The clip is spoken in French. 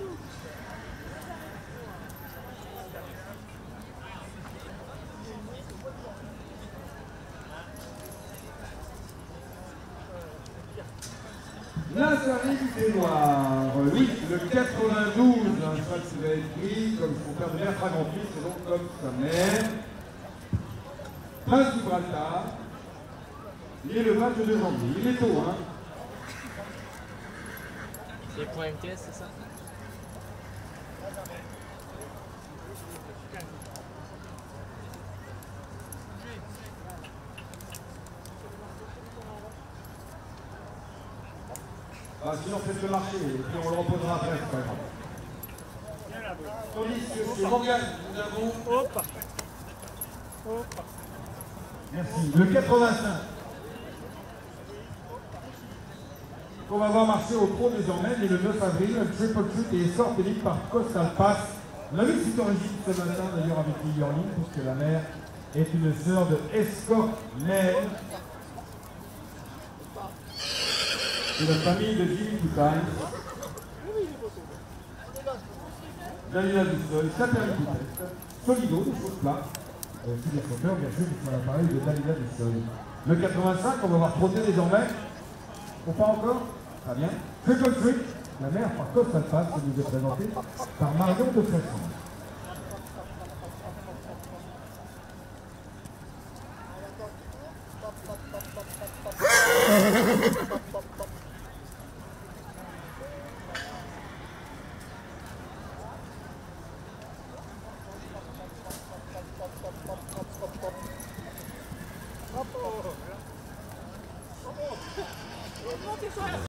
Là, ça arrive des noirs. Oui, le 92, un cheval qui va être pris comme son père de mère Fragantis, c'est donc comme sa mère. Prince Gibraltar. Il est le 22 janvier. Il est tôt, hein. Les points MTS, c'est ça? Ah, sinon, faites le marché, et puis on le reposera après, c'est pas grave. Tandis que Morgane, nous avons... Hop. Hop. Merci. Le 85. On va voir marcher au trot désormais, et le 9 avril, le Triple Shoot est sorti par Coastal Pass. On a vu cette origine ce matin d'ailleurs avec Lily Orling, puisque la mère est une sœur de Escort Mel. C'est la famille de Jimmy Coutain. Dalila du Sol, Satellite Coutette, Solido, des choses plates. Tous les chanteurs, bien sûr, qui sont à l'appareil de Dalila du Sol. Le 85, on va voir trôner désormais. Ou pas encore? Très bien. Triple Trick, la mère par Coastal Pass, qui nous est présentée par Marion de Fresson.